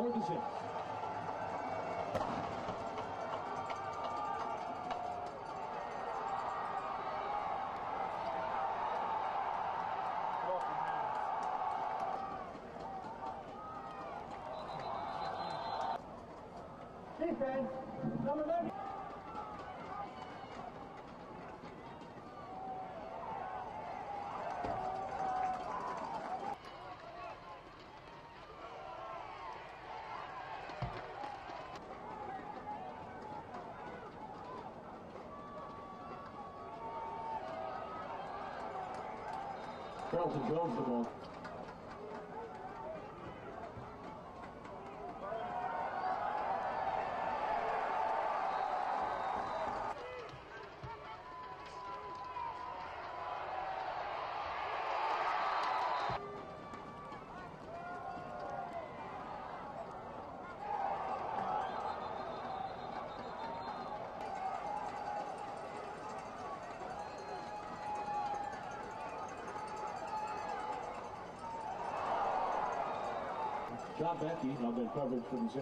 3rd and 6. Defense, number 90. Carlton Jones the ball. John Becky on the coverage for the 6.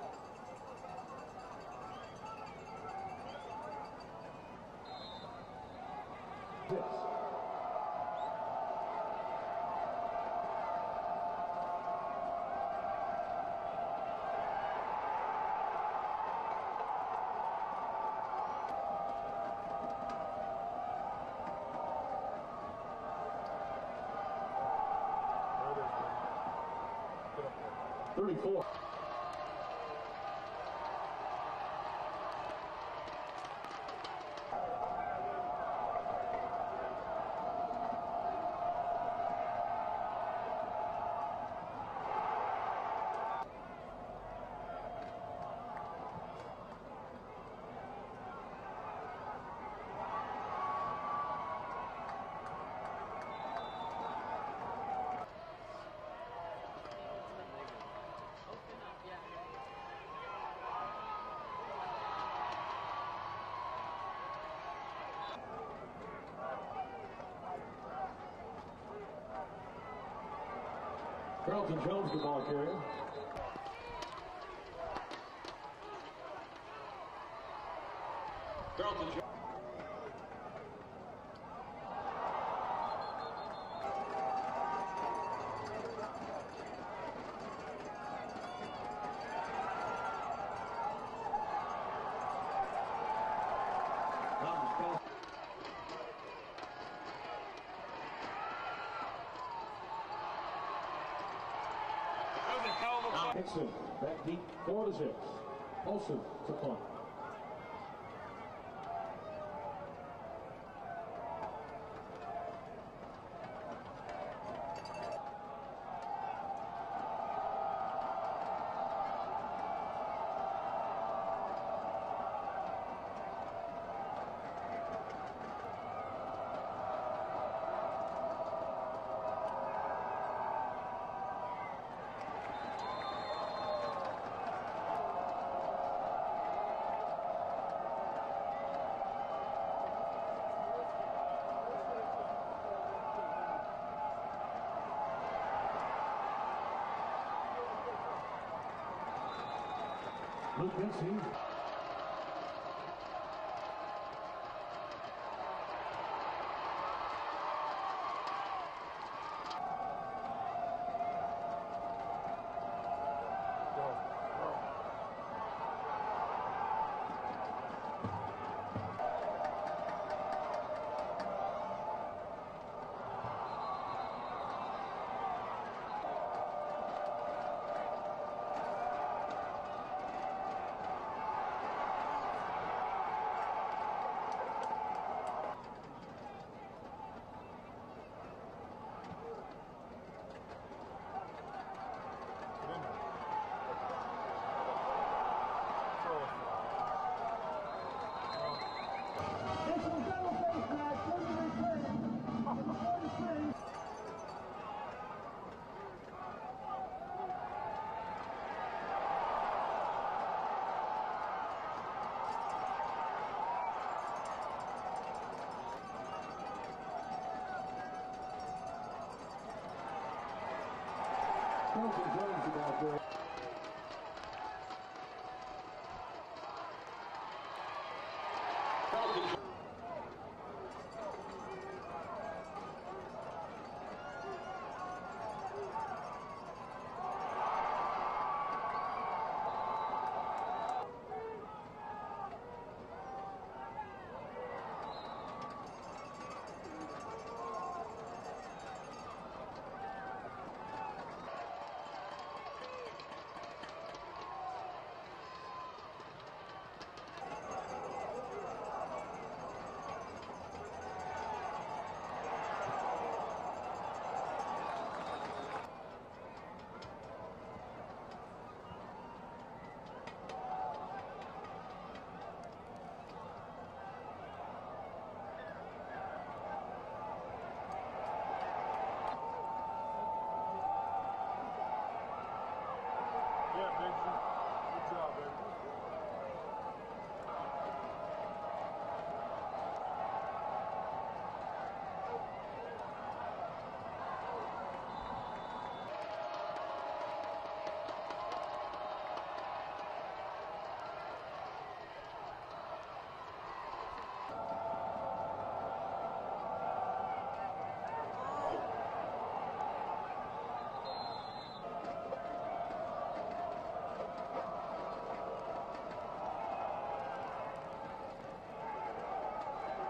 Thirty-four. Carlton Jones, the ball carrier. Carlton Jones. Nixon, back deep, 4 to 6. Olsen to punt. Luke Vinci. Carlton Jones about there.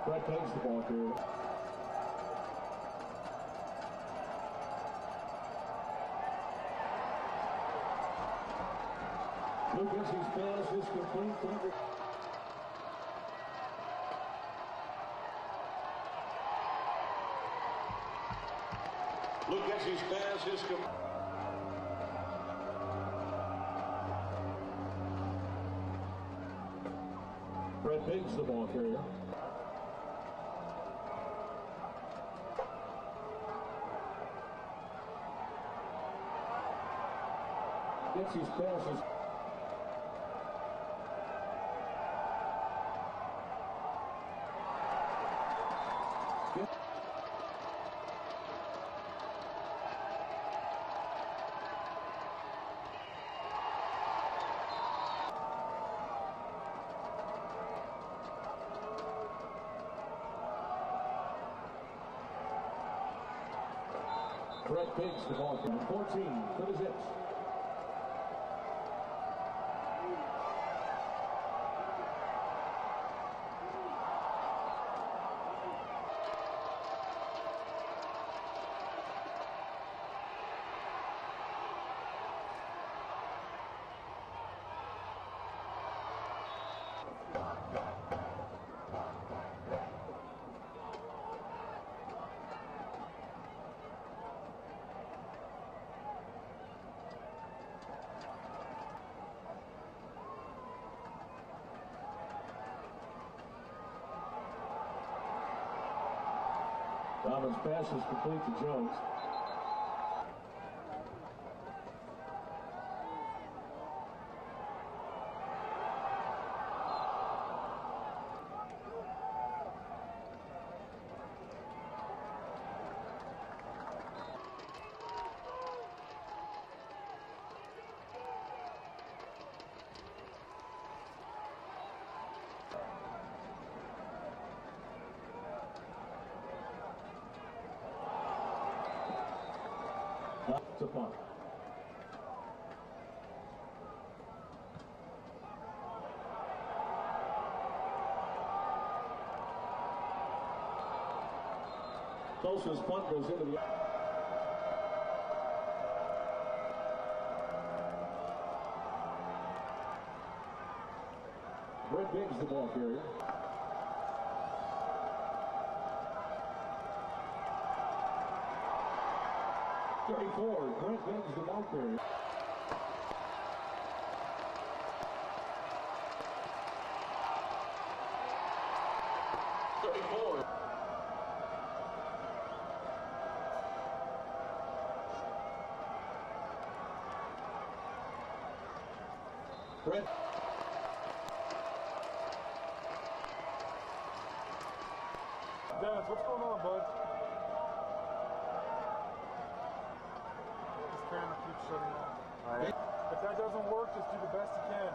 Brett takes the ball carrier. Lucas, his pass is complete. Lucas, his pass is complete. Brett Biggs, the ball carrier. Gets his passes. Brett Biggs, the ball carrier. 14 for the Zips. Dobbins' pass is complete to Jones. To punt. Tulsa's punt goes into the... Brett Biggs, the ball carrier. Brett Biggs, the ball carrier. Brett. Dennis, what's going on, bud? This camera keeps shutting off. Right. If that doesn't work, just do the best you can.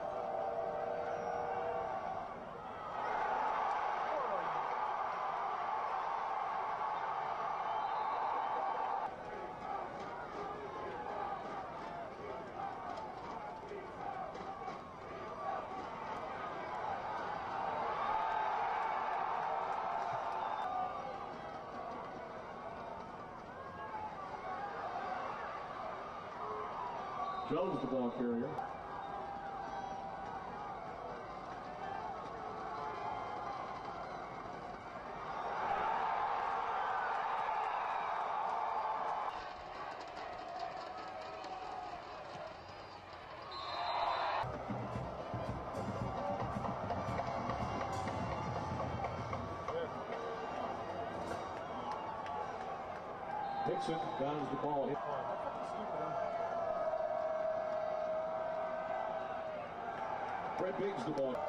Jones, the ball carrier. Dixon downs the ball. Brett Biggs, the ball.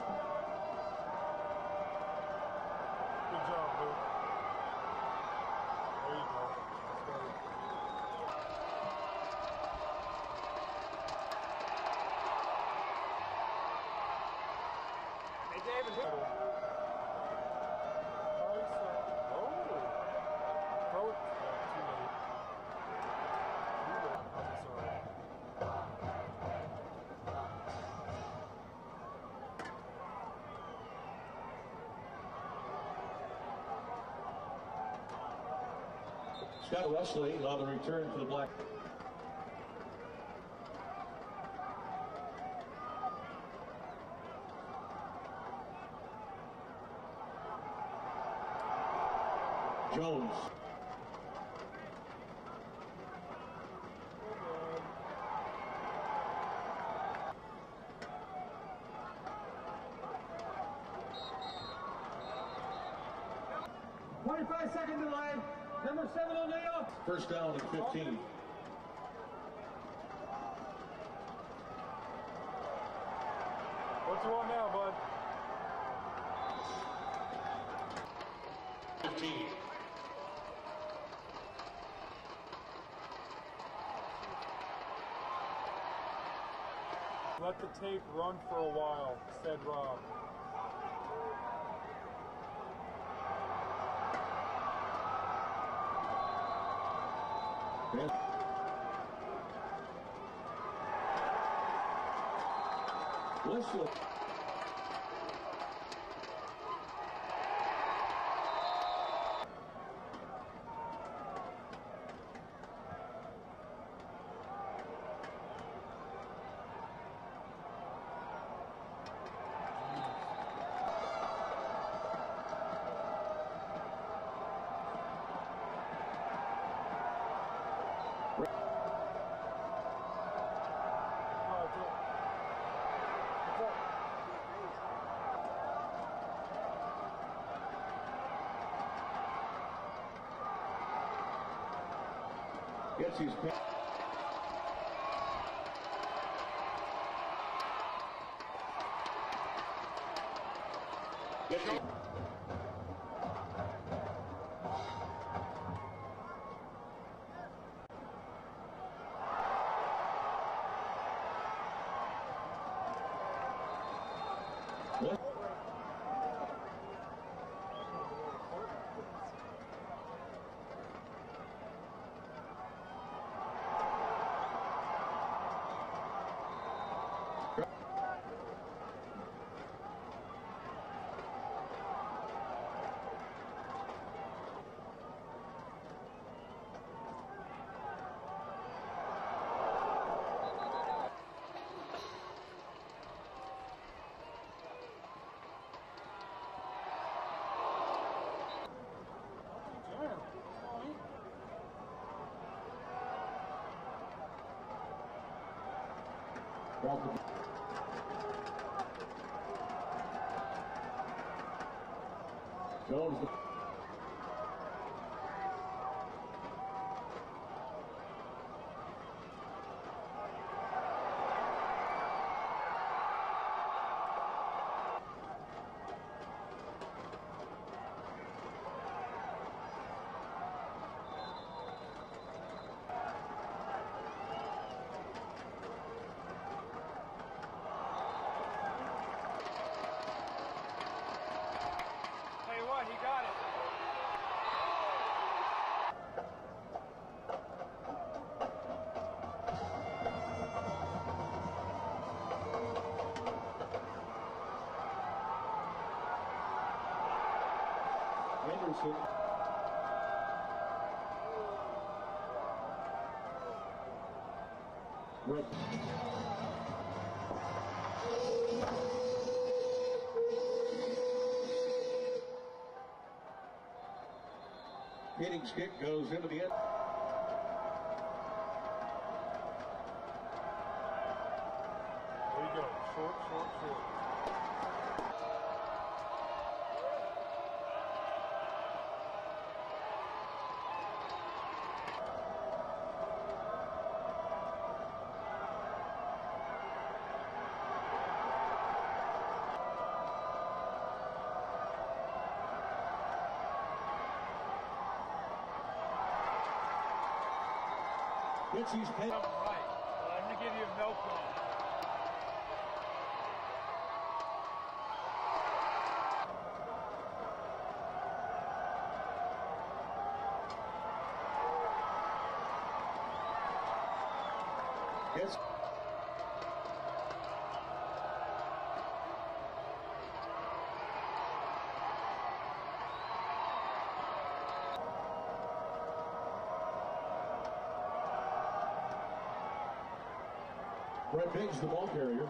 Good job, Luke. There you go. Hey, David. Throw it. Too late. Scott Wesley on the return for the Black. Jones. Second delay. Number 7 on the off. First down at 15. What you want now, bud? 15. Let the tape run for a while, said Rob. Wesley. Gets his pick. Gets his. Jones. He got it. Henderson. Right. Hitting kick goes into the end. There you go. Short, short, short. Gets his pick. Right. I'm going to give you a milk one. Yes. Brett Biggs, the ball carrier.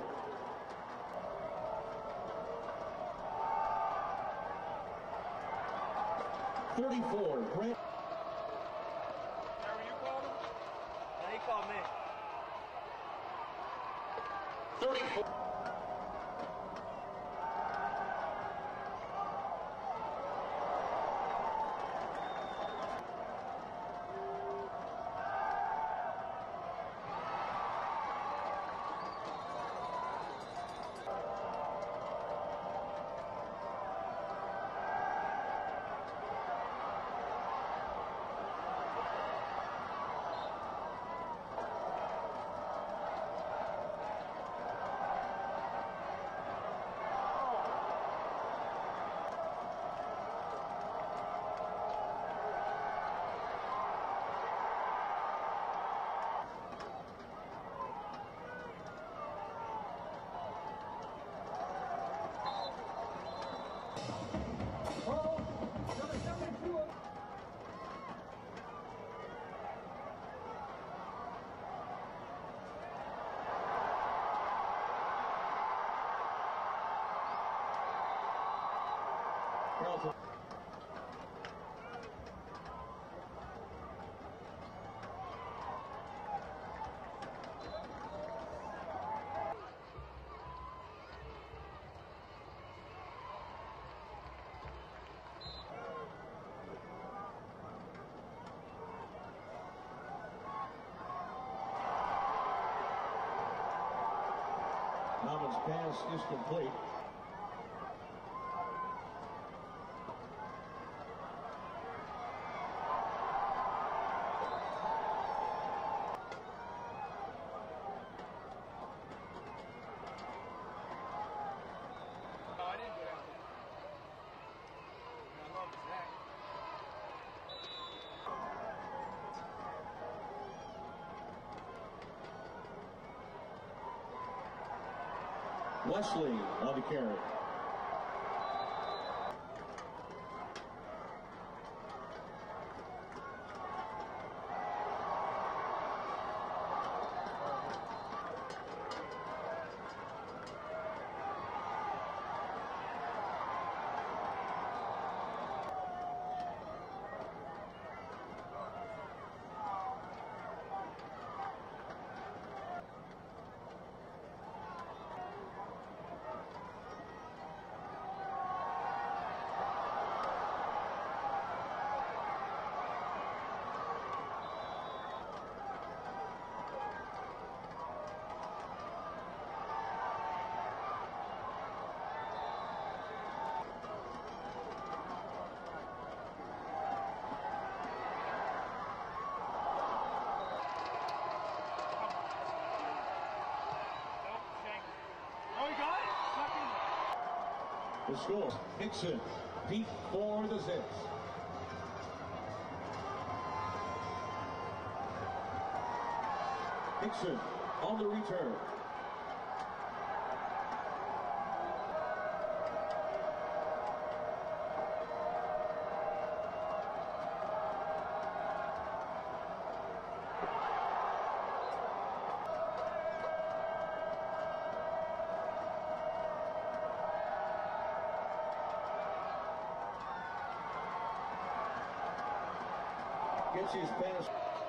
.34, Brett. Trevor, you called him? No, he called me. 34. Nama's pass is complete. Wesley on the carry. The score, Hickson, deep for the Zips. Hickson on the return. Gets his pass.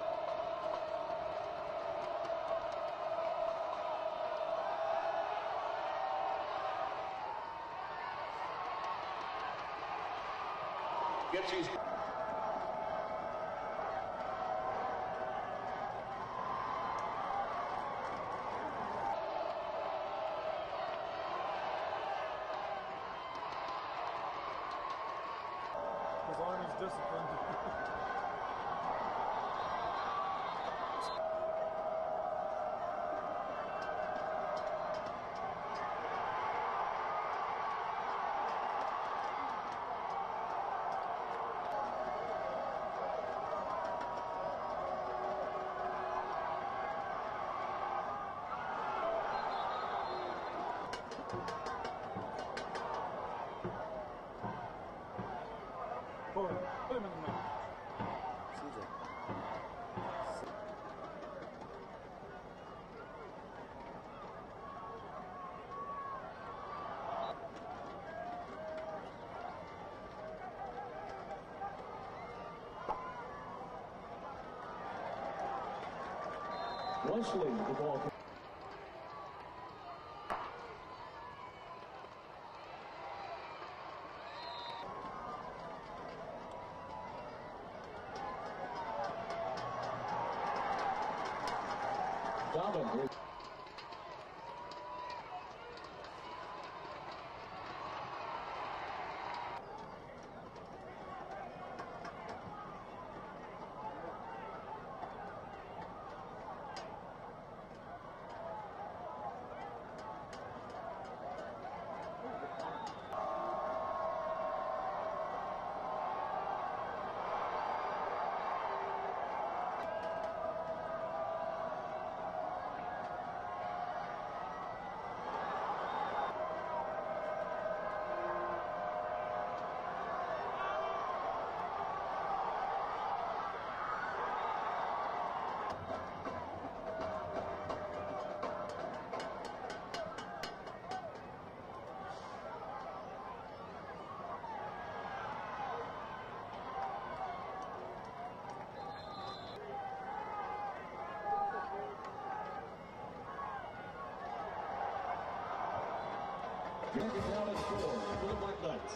Gets his. His army's disciplined. Put him in the middle. CJ. Wesley, the ball carrier. Dobbin. Second down and 4 for the Black Knights.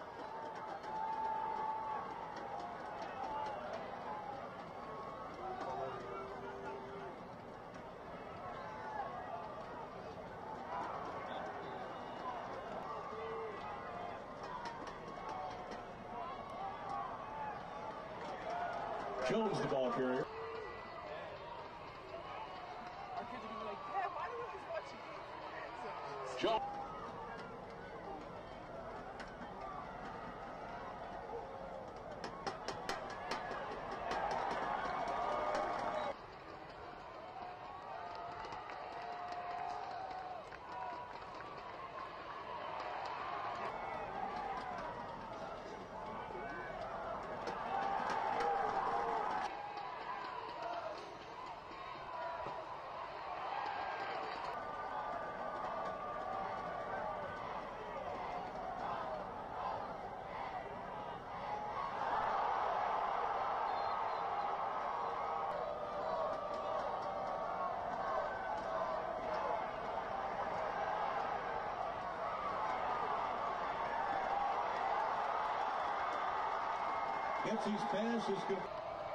Jones, the ball carrier. Our kids are going to be like, Dad, why do we always watch you? Jones. Gets his pass is good.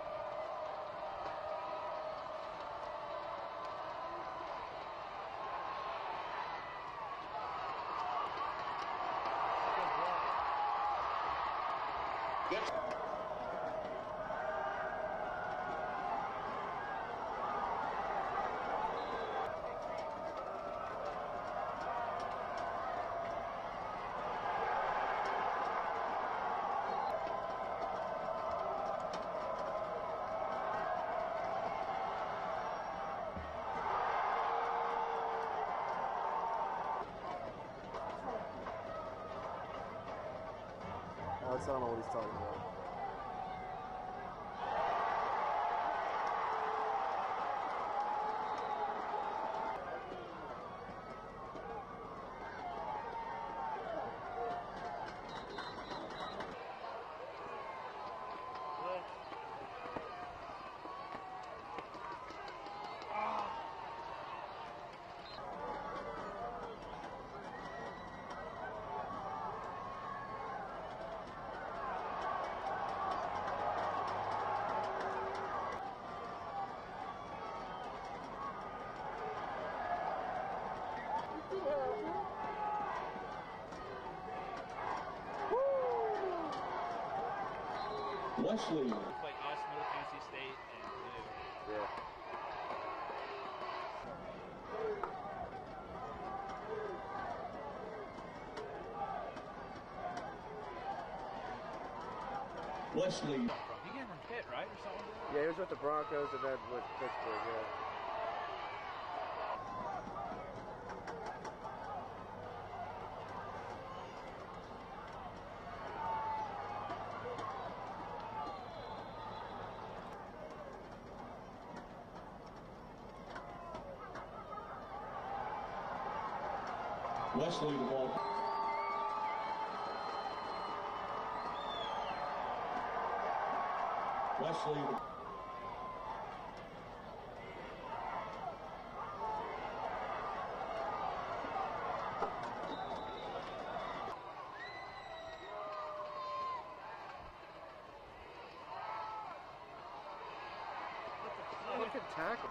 Alex, I don't know what he's talking about. Wesley. It's like us, Middle Tennessee State, and Purdue. Yeah. Wesley. He came from Pitt, right, or something? Yeah, he was with the Broncos and then with Pittsburgh, yeah. Wesley, the ball. Wesley. Look at tackle.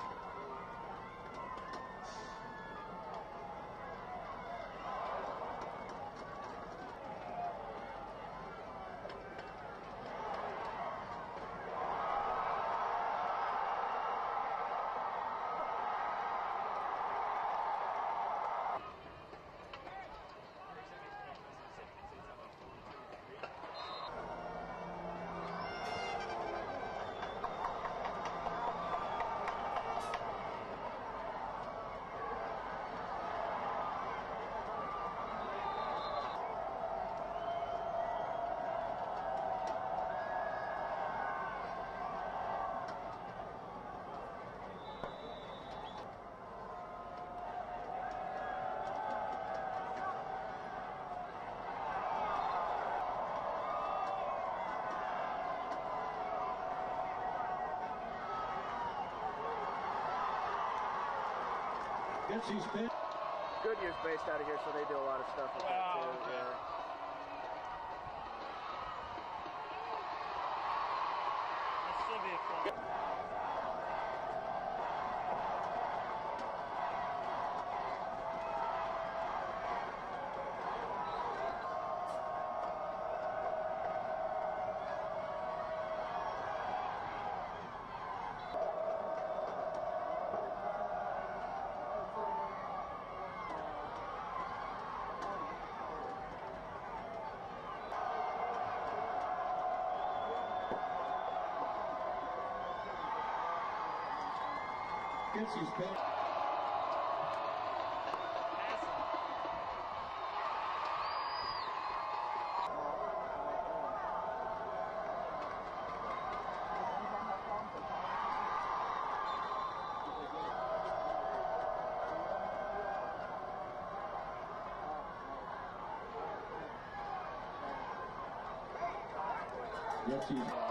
Goodyear's based out of here, so they do a lot of stuff with that too. Okay. Yeah. That's still be a fun. Gets his pick. Gets his